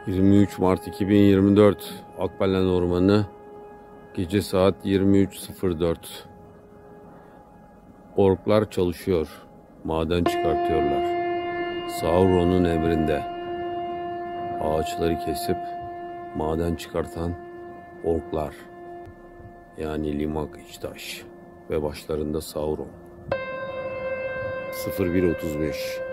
23 Mart 2024 Akbelen Ormanı, gece saat 23.04. Orklar çalışıyor. Maden çıkartıyorlar. Sauron'un emrinde. Ağaçları kesip maden çıkartan orklar. Yani Limak İçtaş ve başlarında Sauron. 01.35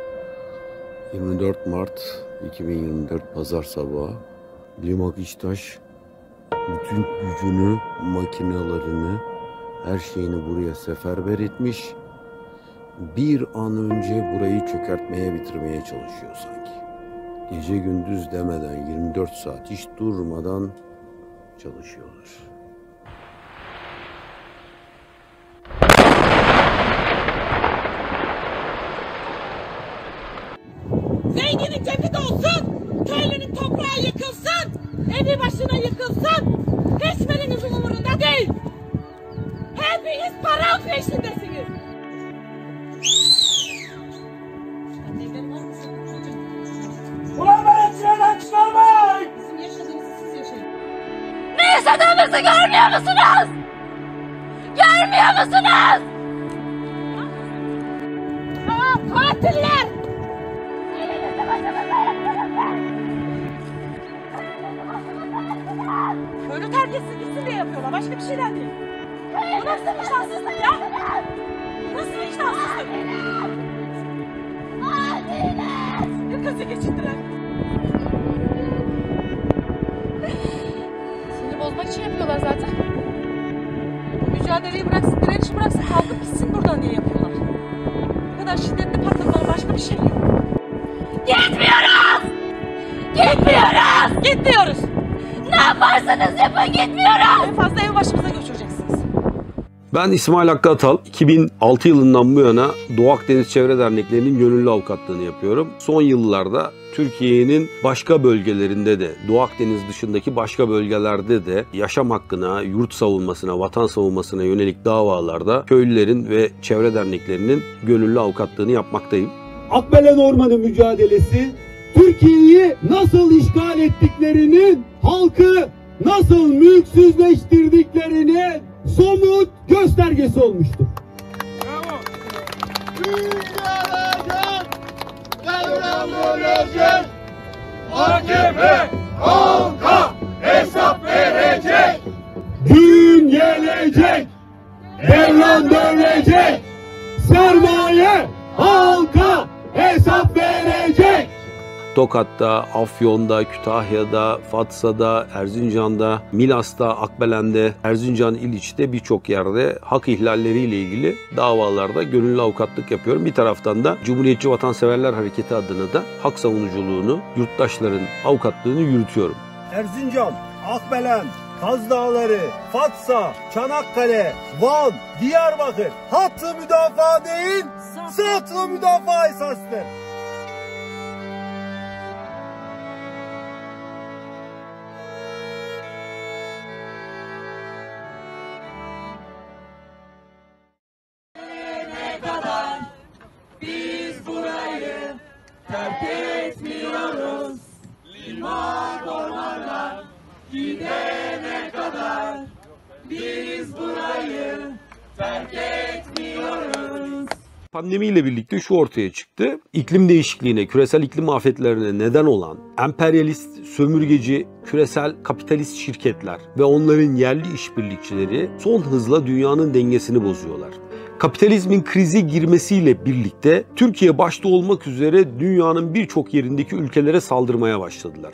24 Mart 2024 Pazar sabahı. Limak İçtaş bütün gücünü, makinalarını, her şeyini buraya seferber etmiş. Bir an önce burayı çökertmeye, bitirmeye çalışıyor sanki. Gece gündüz demeden 24 saat hiç durmadan çalışıyorlar. Zenginin cebi dolsun, köylünün toprağı yıkılsın, evi başına yıkılsın. Hiçbiriniz umurunda değil. Hepiniz para peşindesiniz. Ulan beni sinirden çıkarmayın! Bizim yaşadığımızı siz yaşayın. Ne yaşadığımızı görmüyor musunuz? Görmüyor musunuz? Katiller! Elinizi başımıza yaptırın. Köylü terbiyesiz gitsin diye yapıyorlar. Başka bir şeyden değil. Bu nasıl vicdansızlık ya? Bu nasıl vicdansızlık? Yakası geçirdiler. Sinir bozmak için yapıyorlar zaten. Mücadeleyi bıraksın, direnişi bıraksın, kalkıp gitsin buradan diye yapıyorlar. Bu kadar şiddetli patlamalar, başka bir şey yok. Gitmiyoruz! Gitmiyoruz! Gitmiyoruz! Ne yaparsanız yapın, gitmiyoruz! En fazla ev başımıza götüreceksiniz. Ben İsmail Hakkı Atal. 2006 yılından bu yana Doğu Akdeniz Çevre Derneklerinin gönüllü avukatlığını yapıyorum. Son yıllarda Türkiye'nin başka bölgelerinde de, Doğu Akdeniz dışındaki başka bölgelerde de yaşam hakkına, yurt savunmasına, vatan savunmasına yönelik davalarda köylülerin ve çevre derneklerinin gönüllü avukatlığını yapmaktayım. Akbelen Ormanı mücadelesi, Türkiye'yi nasıl işgal ettiklerinin, halkı nasıl mülksüzleştirdiklerinin somut göstergesi olmuştur. Bravo. Devlet AKP halka hesap verecek. Gün gelecek, devran dönecek, sermaye halka hesap verecek. Tokat'ta, Afyon'da, Kütahya'da, Fatsa'da, Erzincan'da, Milas'ta, Akbelen'de, Erzincan, İliç'te birçok yerde hak ihlalleriyle ilgili davalarda gönüllü avukatlık yapıyorum. Bir taraftan da Cumhuriyetçi Vatanseverler Hareketi adına da hak savunuculuğunu, yurttaşların avukatlığını yürütüyorum. Erzincan, Akbelen, Kaz Dağları, Fatsa, Çanakkale, Van, Diyarbakır hattı müdafaa değil, sıhhatlı müdafaa esastır. Biz burayı terk etmiyoruz. Liman ormanlar gidene kadar biz burayı terk etmiyoruz. Pandemiyle birlikte şu ortaya çıktı. İklim değişikliğine, küresel iklim afetlerine neden olan emperyalist, sömürgeci, küresel kapitalist şirketler ve onların yerli işbirlikçileri son hızla dünyanın dengesini bozuyorlar. Kapitalizmin krize girmesiyle birlikte Türkiye başta olmak üzere dünyanın birçok yerindeki ülkelere saldırmaya başladılar.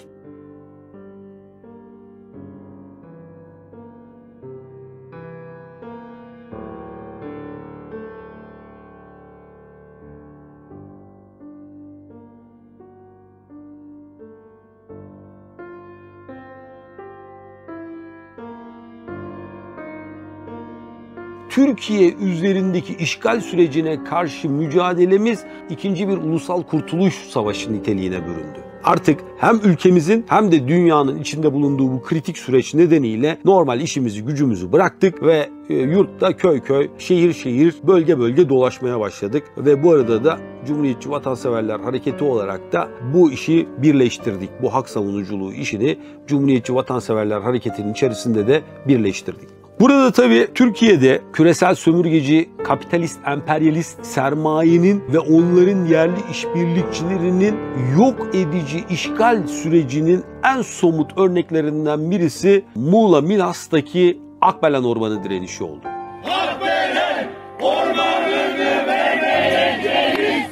Türkiye üzerindeki işgal sürecine karşı mücadelemiz ikinci bir ulusal kurtuluş savaşı niteliğine büründü. Artık hem ülkemizin hem de dünyanın içinde bulunduğu bu kritik süreç nedeniyle normal işimizi gücümüzü bıraktık ve yurtta köy köy, şehir şehir, bölge bölge dolaşmaya başladık. Ve bu arada da Cumhuriyetçi Vatanseverler Hareketi olarak da bu işi birleştirdik. Bu hak savunuculuğu işini Cumhuriyetçi Vatanseverler Hareketi'nin içerisinde de birleştirdik. Burada tabii Türkiye'de küresel sömürgeci, kapitalist, emperyalist sermayenin ve onların yerli işbirlikçilerinin yok edici işgal sürecinin en somut örneklerinden birisi Muğla Milas'taki Akbelen Ormanı direnişi oldu. Akbelen ormanını vermeyeceğiz.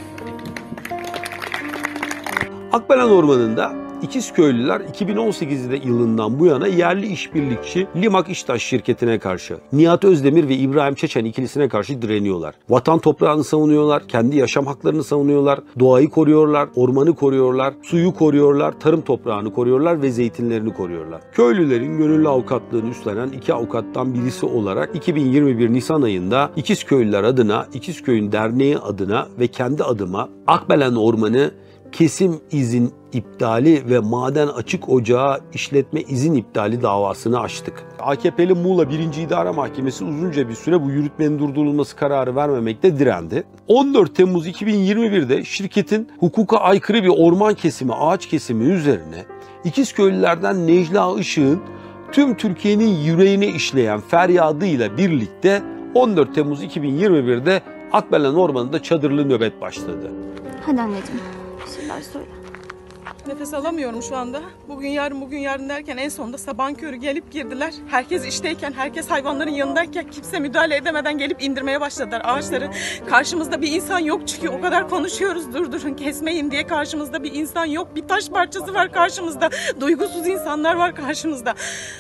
Akbelen Ormanı'nda İkizköylüler 2018 yılından bu yana yerli işbirlikçi Limak İştaş şirketine karşı, Nihat Özdemir ve İbrahim Çeçen ikilisine karşı direniyorlar. Vatan toprağını savunuyorlar, kendi yaşam haklarını savunuyorlar, doğayı koruyorlar, ormanı koruyorlar, suyu koruyorlar, tarım toprağını koruyorlar ve zeytinlerini koruyorlar. Köylülerin gönüllü avukatlığını üstlenen iki avukattan birisi olarak 2021 Nisan ayında İkizköylüler adına, İkizköy'ün derneği adına ve kendi adıma Akbelen Ormanı kesim izin iptali ve maden açık ocağı işletme izin iptali davasını açtık. AKP'li Muğla 1. İdare Mahkemesi uzunca bir süre bu yürütmenin durdurulması kararı vermemekte direndi. 14 Temmuz 2021'de şirketin hukuka aykırı bir orman kesimi, ağaç kesimi üzerine İkizköylülerden Necla Işık'ın tüm Türkiye'nin yüreğine işleyen feryadıyla birlikte 14 Temmuz 2021'de Akbelen Ormanı'nda çadırlı nöbet başladı. Hadi anneciğim, bir şeyler söyle. Nefes alamıyorum şu anda. Bugün yarın derken en sonunda sabahın körü gelip girdiler. Herkes işteyken, herkes hayvanların yanındayken kimse müdahale edemeden gelip indirmeye başladılar ağaçları. Karşımızda bir insan yok çünkü o kadar konuşuyoruz durdurun kesmeyin diye karşımızda bir insan yok. Bir taş parçası var karşımızda. Duygusuz insanlar var karşımızda.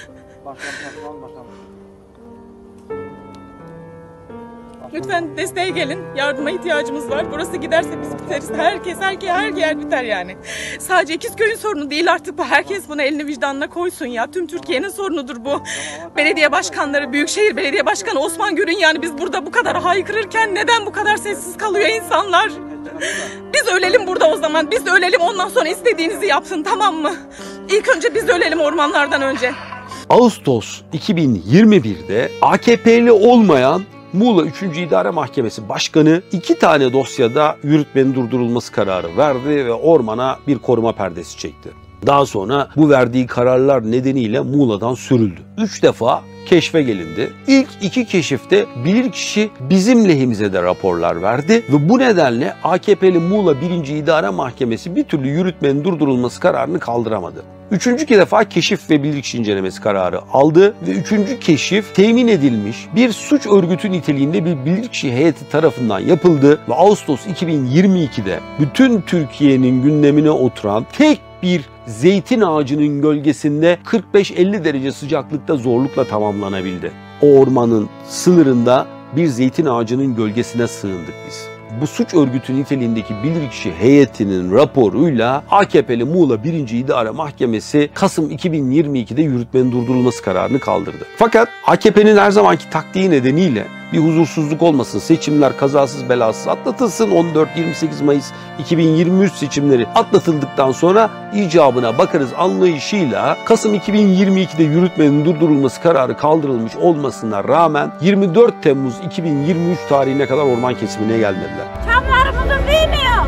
Lütfen desteğe gelin. Yardıma ihtiyacımız var. Burası giderse biz biteriz. Her yer biter yani. Sadece İkizköy'ün sorunu değil artık bu. Herkes bunu elini vicdanına koysun ya. Tüm Türkiye'nin sorunudur bu. Belediye başkanları, Büyükşehir Belediye Başkanı Osman Gür'ün yani biz burada bu kadar haykırırken neden bu kadar sessiz kalıyor insanlar? Biz ölelim burada o zaman. Biz ölelim ondan sonra istediğinizi yapsın tamam mı? İlk önce biz ölelim ormanlardan önce. Ağustos 2021'de AKP'li olmayan Muğla 3. İdare Mahkemesi Başkanı 2 tane dosyada yürütmenin durdurulması kararı verdi ve ormana bir koruma perdesi çekti. Daha sonra bu verdiği kararlar nedeniyle Muğla'dan sürüldü. 3 defa keşfe gelindi. İlk 2 keşifte bilirkişi bizim lehimize de raporlar verdi ve bu nedenle AKP'li Muğla 1. İdare Mahkemesi bir türlü yürütmenin durdurulması kararını kaldıramadı. 3. defa keşif ve bilirkişi incelemesi kararı aldı ve 3. keşif temin edilmiş bir suç örgütü niteliğinde bir bilirkişi heyeti tarafından yapıldı ve Ağustos 2022'de bütün Türkiye'nin gündemine oturan tek bir zeytin ağacının gölgesinde 45-50 derece sıcaklıkta zorlukla tamamlanabildi. O ormanın sınırında bir zeytin ağacının gölgesine sığındık biz. Bu suç örgütü niteliğindeki bilirkişi heyetinin raporuyla AKP'li Muğla 1. İdare Mahkemesi Kasım 2022'de yürütmenin durdurulması kararını kaldırdı. Fakat AKP'nin her zamanki taktiği nedeniyle bir huzursuzluk olmasın, seçimler kazasız belasız atlatılsın, 14-28 Mayıs 2023 seçimleri atlatıldıktan sonra icabına bakarız anlayışıyla Kasım 2022'de yürütmenin durdurulması kararı kaldırılmış olmasına rağmen 24 Temmuz 2023 tarihine kadar orman kesimine gelmediler. Çamlarımızı vermiyor.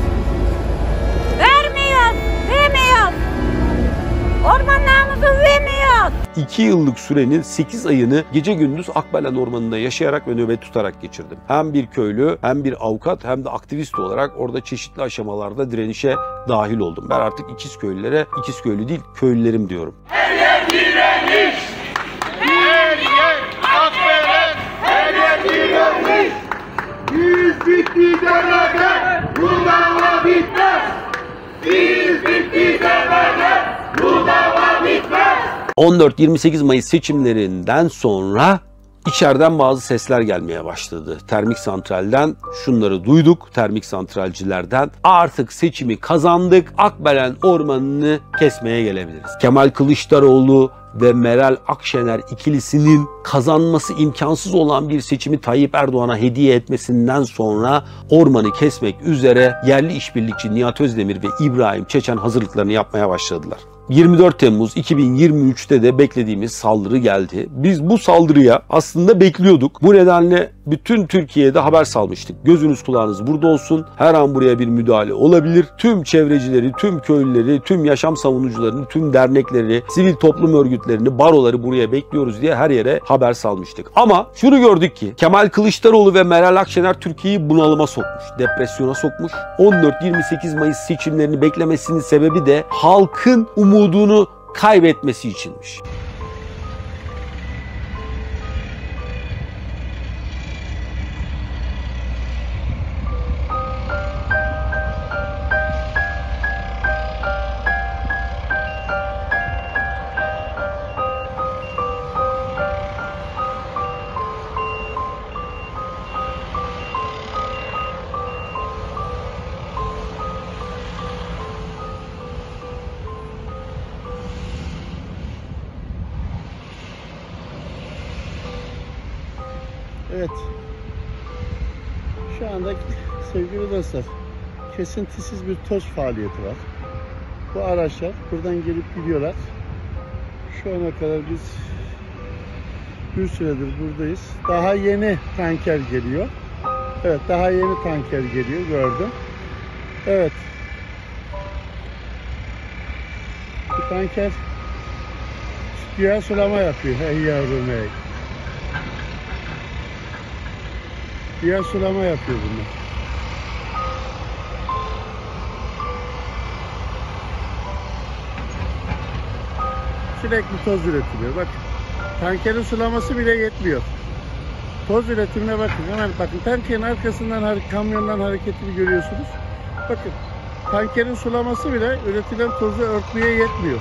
Ormanlarımızı vermiyor. 2 yıllık sürenin 8 ayını gece gündüz Akbelen Ormanı'nda yaşayarak ve nöbet tutarak geçirdim. Hem bir köylü, hem bir avukat, hem de aktivist olarak orada çeşitli aşamalarda direnişe dahil oldum. Ben artık İkizköylülere, İkizköylü değil, köylülerim diyorum. Her yer direniş. Her yer Akbelen. Her yer direniş. Biz bitti demeden bu dava bitmez. Biz bitti demeden bu dava bitmez. 14-28 Mayıs seçimlerinden sonra İçeriden bazı sesler gelmeye başladı. Termik santralden şunları duyduk, termik santralcilerden. Artık seçimi kazandık, Akbelen Ormanı'nı kesmeye gelebiliriz. Kemal Kılıçdaroğlu ve Meral Akşener ikilisinin kazanması imkansız olan bir seçimi Tayyip Erdoğan'a hediye etmesinden sonra ormanı kesmek üzere yerli işbirlikçi Nihat Özdemir ve İbrahim Çeçen hazırlıklarını yapmaya başladılar. 24 Temmuz 2023'te de beklediğimiz saldırı geldi. Biz bu saldırıya aslında bekliyorduk. Bu nedenle bütün Türkiye'de haber salmıştık. Gözünüz kulağınız burada olsun. Her an buraya bir müdahale olabilir. Tüm çevrecileri, tüm köylüleri, tüm yaşam savunucularını, tüm dernekleri, sivil toplum örgütlerini, baroları buraya bekliyoruz diye her yere haber salmıştık. Ama şunu gördük ki Kemal Kılıçdaroğlu ve Meral Akşener Türkiye'yi bunalıma sokmuş, depresyona sokmuş. 14-28 Mayıs seçimlerini beklemesinin sebebi de halkın umudunu kaybetmesi içinmiş. Evet. Şu anda sevgili dostlar, kesintisiz bir toz faaliyeti var. Bu araçlar buradan gelip gidiyorlar. Şu ana kadar biz bir süredir buradayız. Daha yeni tanker geliyor. Evet, daha yeni tanker geliyor, gördüm. Evet. Bu tanker güya sulama yapıyor. Hey yavrum hey. Güya sulama yapıyor bunlar. Sürekli toz üretiliyor. Bak, tankerin sulaması bile yetmiyor. Toz üretimine bakın. Hemen bakın, tankerin arkasından kamyondan hareketini görüyorsunuz. Bakın, tankerin sulaması bile üretilen tozu örtmeye yetmiyor.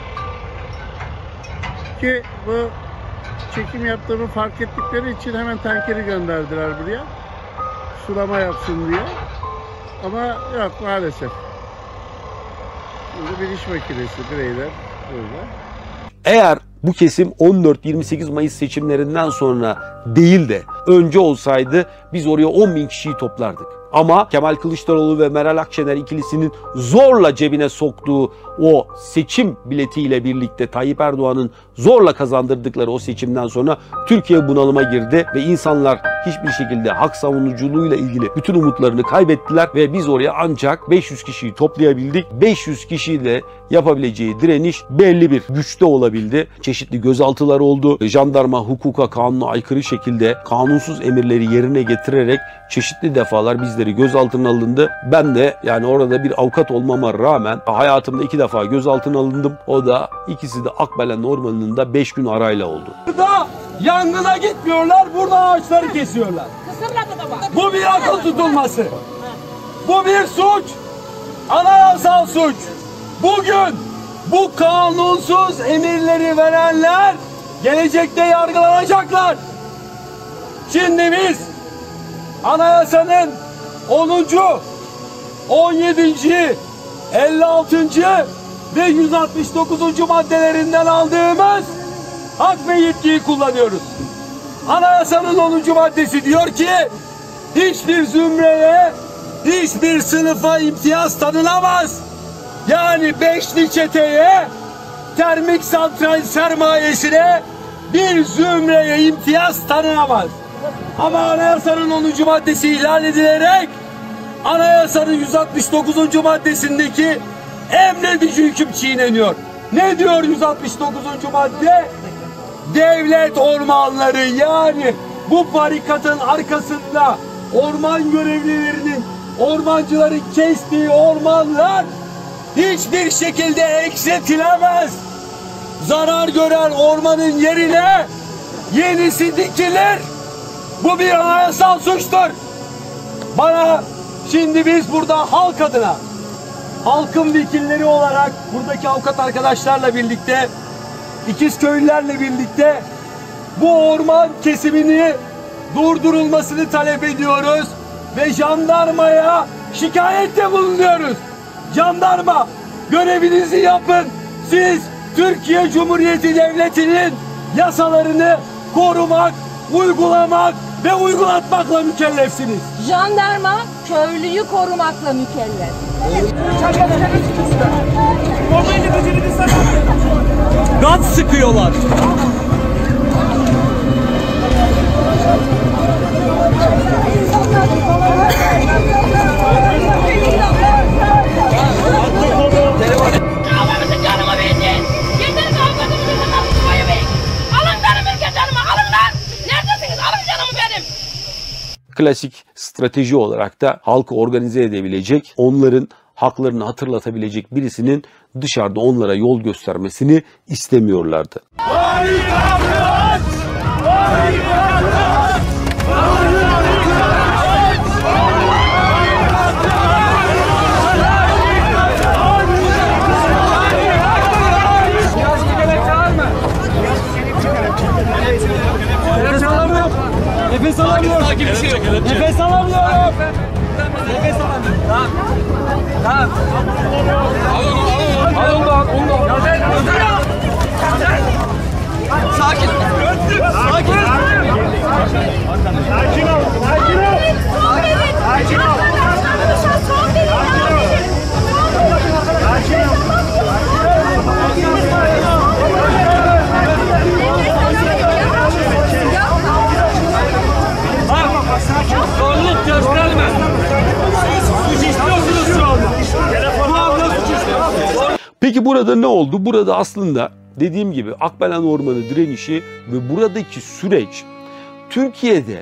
Ki bu çekim yaptığımı fark ettikleri için hemen tankeri gönderdiler buraya. Sulama yapsın diye. Ama yok maalesef. Burada bir iş makinesi, bireyler burada. Eğer bu kesim 14-28 Mayıs seçimlerinden sonra değil de önce olsaydı biz oraya 10.000 kişiyi toplardık. Ama Kemal Kılıçdaroğlu ve Meral Akşener ikilisinin zorla cebine soktuğu o seçim biletiyle birlikte Tayyip Erdoğan'ın zorla kazandırdıkları o seçimden sonra Türkiye bunalıma girdi ve insanlar hiçbir şekilde hak savunuculuğuyla ilgili bütün umutlarını kaybettiler ve biz oraya ancak 500 kişiyi toplayabildik. 500 kişiyle yapabileceği direniş belli bir güçte olabildi. Çeşitli gözaltılar oldu. Jandarma hukuka, kanuna aykırı şekilde kanunsuz emirleri yerine getirerek çeşitli defalar bizleri gözaltına alındı. Ben de yani orada bir avukat olmama rağmen hayatımda 2 defa gözaltına alındım. O da ikisi de Akbelen Ormanı'nda 5 gün arayla oldu. Burada yangına gitmiyorlar, burada ağaçları kesiyorlar. Bu bir akıl tutulması. Bu bir suç. Anayasal suç. Bugün bu kanunsuz emirleri verenler gelecekte yargılanacaklar. Şimdi biz anayasanın 10. 17. 56. ve 169. maddelerinden aldığımız hak ve yetkiyi kullanıyoruz. Anayasanın 10. maddesi diyor ki hiçbir zümreye, hiçbir sınıfa imtiyaz tanınamaz. Yani beşli çeteye, termik santral sermayesine bir zümreye imtiyaz tanınamaz. Ama anayasanın 10. maddesi ihlal edilerek anayasanın 169. maddesindeki emredici hüküm çiğneniyor. Ne diyor 169. madde? Devlet ormanları, yani bu barikatın arkasında orman görevlilerinin, ormancıların kestiği ormanlar hiçbir şekilde eksiltilemez. Zarar gören ormanın yerine yenisi dikilir. Bu bir anayasal suçtur. Bana şimdi biz burada halk adına, halkın vekilleri olarak buradaki avukat arkadaşlarla birlikte, İkizköylülerle birlikte bu orman kesimini durdurulmasını talep ediyoruz ve jandarmaya şikayette bulunuyoruz. Jandarma, görevinizi yapın. Siz Türkiye Cumhuriyeti Devleti'nin yasalarını korumak, uygulamak ve uygulatmakla mükellefsiniz. Jandarma köylüyü korumakla mükellef. Gaz sıkıyorlar. Kavgamızın canımı verdin. Yeter kavgamızın canımı koymayın. Alın benim ülke canımı, alın lan. Neredesiniz? Alın canımı benim. Klasik strateji olarak da halkı organize edebilecek, onların haklarını hatırlatabilecek birisinin dışarıda onlara yol göstermesini istemiyorlardı. Nefes alamıyorum. Nefes alamıyorum. Nefes alamıyorum. Tamam. Tamam. Al onu. Al onu. Sakin. Sakin. Sakin ol. Sakin ol. Sakin ol. Zorluk gösterme. Suç istiyorsunuz şu anda. Bu anda suç istiyorsunuz. Peki burada ne oldu? Burada aslında dediğim gibi Akbelen Ormanı direnişi ve buradaki süreç Türkiye'de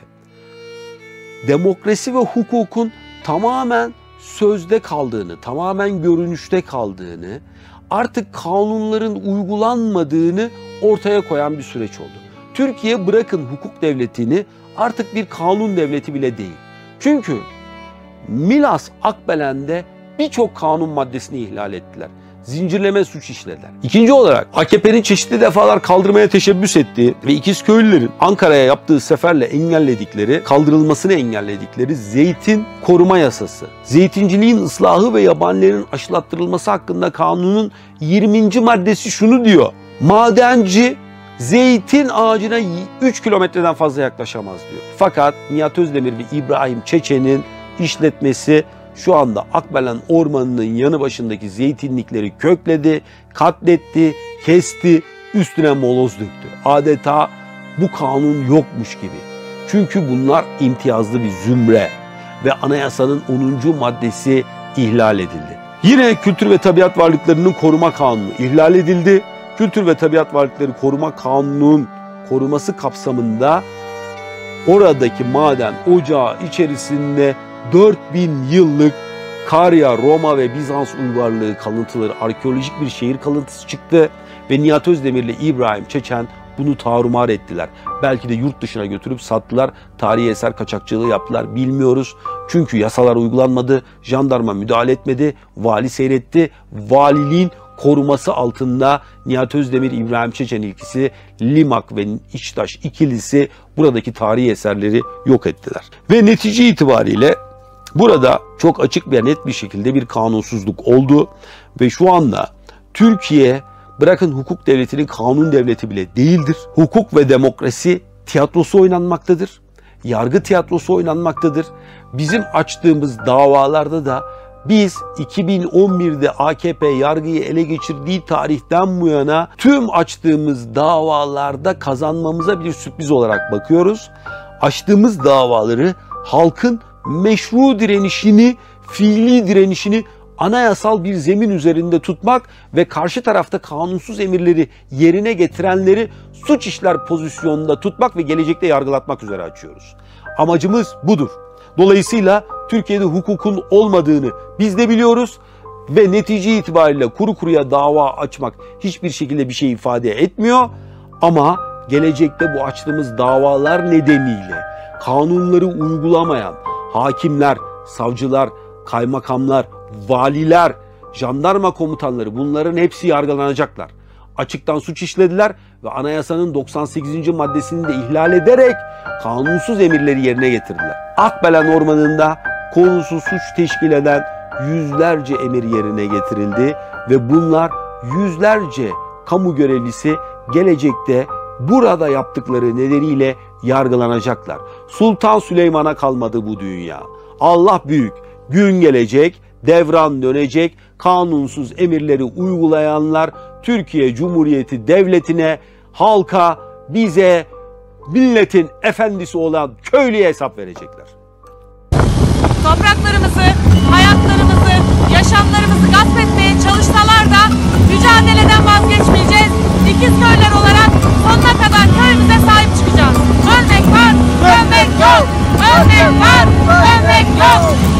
demokrasi ve hukukun tamamen sözde kaldığını, tamamen görünüşte kaldığını, artık kanunların uygulanmadığını ortaya koyan bir süreç oldu. Türkiye bırakın hukuk devletini, artık bir kanun devleti bile değil. Çünkü Milas Akbelen'de birçok kanun maddesini ihlal ettiler. Zincirleme suç işlediler. İkinci olarak AKP'nin çeşitli defalar kaldırmaya teşebbüs ettiği ve İkizköylülerin Ankara'ya yaptığı seferle engelledikleri, kaldırılmasını engelledikleri zeytin koruma yasası, zeytinciliğin ıslahı ve yabanilerin aşılattırılması hakkında kanunun 20. maddesi şunu diyor: madenci zeytin ağacına 3 kilometreden fazla yaklaşamaz diyor. Fakat Nihat Özdemir ve İbrahim Çeçen'in işletmesi şu anda Akbelen Ormanı'nın yanı başındaki zeytinlikleri kökledi, katletti, kesti, üstüne moloz döktü. Adeta bu kanun yokmuş gibi. Çünkü bunlar imtiyazlı bir zümre ve anayasanın 10. maddesi ihlal edildi. Yine Kültür ve Tabiat Varlıkları'nın koruma kanunu ihlal edildi. Kültür ve Tabiat Varlıkları Koruma Kanunu'nun koruması kapsamında oradaki maden ocağı içerisinde 4000 yıllık Karya, Roma ve Bizans uygarlığı kalıntıları, arkeolojik bir şehir kalıntısı çıktı ve Nihat Özdemir ile İbrahim Çeçen bunu tarumar ettiler. Belki de yurt dışına götürüp sattılar, tarihi eser kaçakçılığı yaptılar, bilmiyoruz. Çünkü yasalar uygulanmadı, jandarma müdahale etmedi, vali seyretti, valiliğin koruması altında Nihat Özdemir, İbrahim Çeçen ilkisi, Limak ve İçtaş ikilisi buradaki tarihi eserleri yok ettiler. Ve netice itibariyle burada çok açık ve net bir şekilde bir kanunsuzluk oldu ve şu anda Türkiye bırakın hukuk devletinin kanun devleti bile değildir. Hukuk ve demokrasi tiyatrosu oynanmaktadır. Yargı tiyatrosu oynanmaktadır. Bizim açtığımız davalarda da biz 2011'de AKP yargıyı ele geçirdiği tarihten bu yana tüm açtığımız davalarda kazanmamıza bir sürpriz olarak bakıyoruz. Açtığımız davaları halkın meşru direnişini, fiili direnişini anayasal bir zemin üzerinde tutmak ve karşı tarafta kanunsuz emirleri yerine getirenleri suç işler pozisyonunda tutmak ve gelecekte yargılatmak üzere açıyoruz. Amacımız budur. Dolayısıyla Türkiye'de hukukun olmadığını biz de biliyoruz ve netice itibariyle kuru kuruya dava açmak hiçbir şekilde bir şey ifade etmiyor. Ama gelecekte bu açtığımız davalar nedeniyle kanunları uygulamayan hakimler, savcılar, kaymakamlar, valiler, jandarma komutanları bunların hepsi yargılanacaklar. açıktan suç işlediler ve anayasanın 98. maddesini de ihlal ederek kanunsuz emirleri yerine getirdiler. Akbelen Ormanı'nda konunsuz suç teşkil eden yüzlerce emir yerine getirildi ve bunlar yüzlerce kamu görevlisi gelecekte burada yaptıkları nedeniyle yargılanacaklar. Sultan Süleyman'a kalmadı bu dünya. Allah büyük. Gün gelecek, devran dönecek, kanunsuz emirleri uygulayanlar Türkiye Cumhuriyeti Devleti'ne, halka, bize, milletin efendisi olan köylüye hesap verecekler. Topraklarımızı, hayatlarımızı, yaşamlarımızı gasp etmeye çalışsalar da mücadeleden vazgeçmeyeceğiz. İkizköyler olarak sonuna kadar köyümüze sahip çıkacağız. Ölmek var, ölmek yok. Ölmek var, ölmek yok.